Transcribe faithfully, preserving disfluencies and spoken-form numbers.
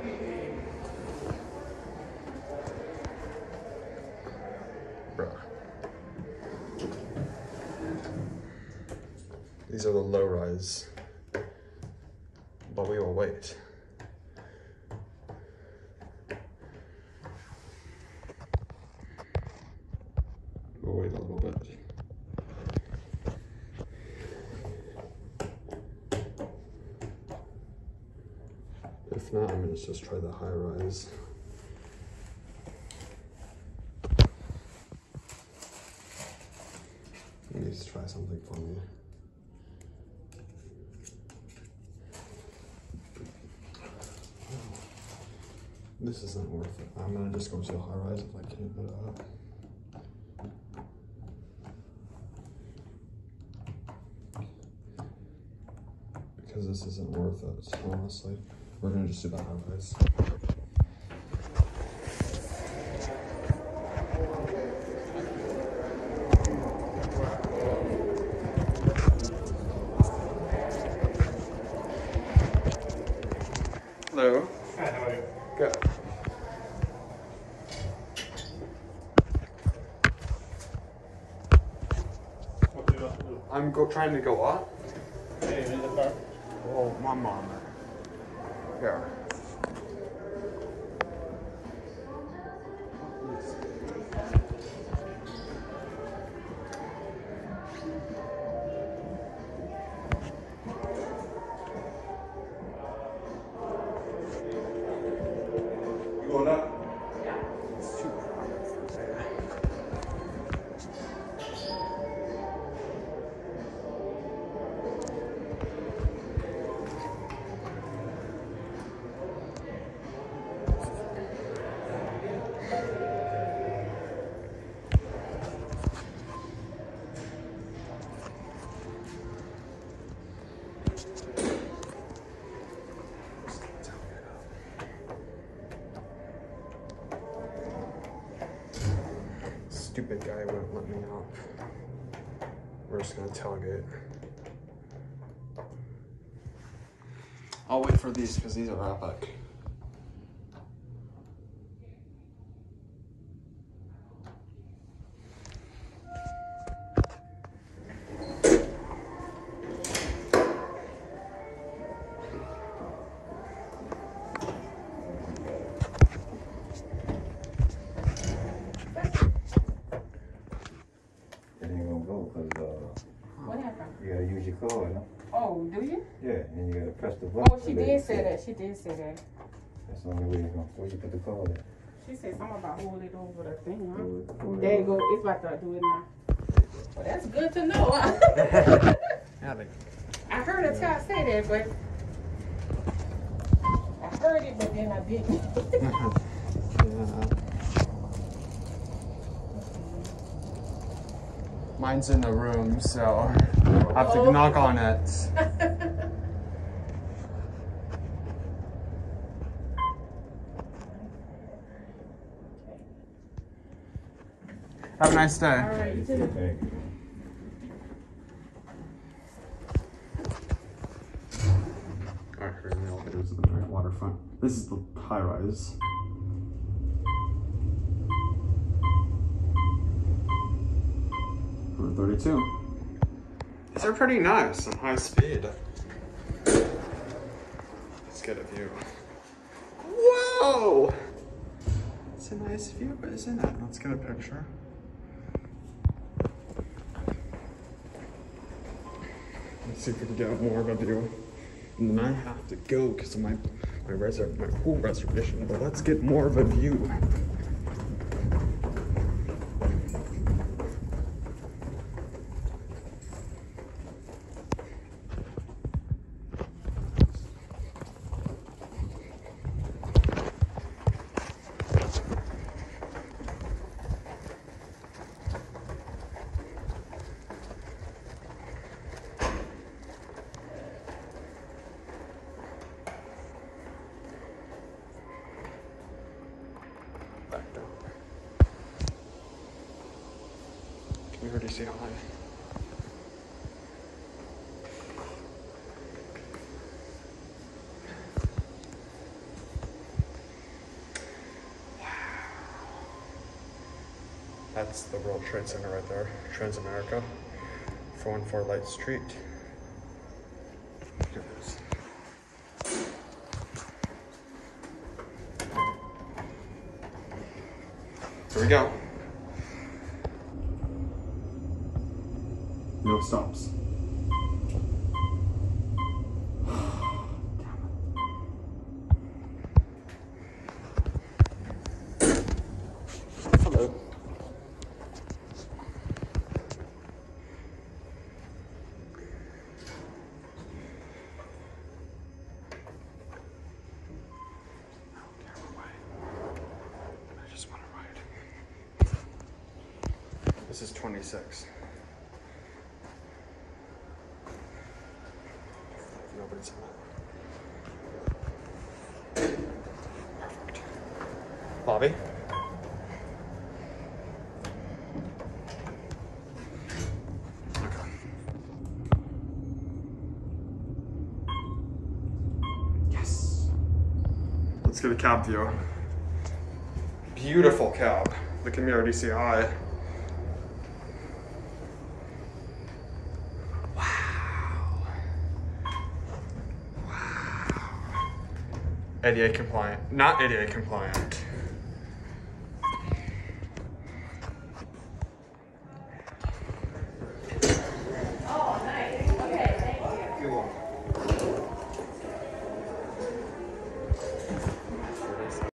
Bruh. These are the low rise. But we will wait. We'll wait a little bit. If not, I'm gonna just try the high rise. He needs to try something for me. This isn't worth it. I'm gonna just go to the high rise if I can't put it up. Because this isn't worth it, honestly. We're gonna just do the high rise. Hello. Hi, how are you? Good. What do you want to do? I'm go trying to go up. Hey, in the car. Oh, my mom. Here. You going up? It's too crowded for today. Stupid guy wouldn't let me out. We're just gonna tailgate. I'll wait for these because these are epic. You gotta use your card, no? Oh, do you? Yeah, and you gotta press the button. Oh, she did say that. She did say that. That's the only way you're gonna, where you put the card at. She said something about hold it over the thing, huh? Do it- do it There you over. go. It's about to do it now. Well, that's good to know. Huh? Yeah, they I heard a child say that, but I heard it, but then I didn't. yeah. Mine's in the room, so I have to Oh. knock on it. Have a nice day. All right, you too. Thank you. Alright, we're in the elevators at the Giant Waterfront. This is the high rise. one thirty-two. These are pretty nice and high speed. Let's get a view. Whoa! It's a nice view, isn't it? Let's get a picture. Let's see if we can get more of a view. And then I have to go because of my my reserv my pool reservation. But let's get more of a view. Back down. Can you already see how high? That's the World Trade Center right there, Transamerica, four one four Light Street. Here it is. Here we go. No stops. Hello. I just want to ride. This is twenty-six. Nobody's in it. Perfect. Bobby? Okay. Yes. Let's get a cab view. Beautiful cab. The Camaro D C I. A D A compliant, not A D A compliant.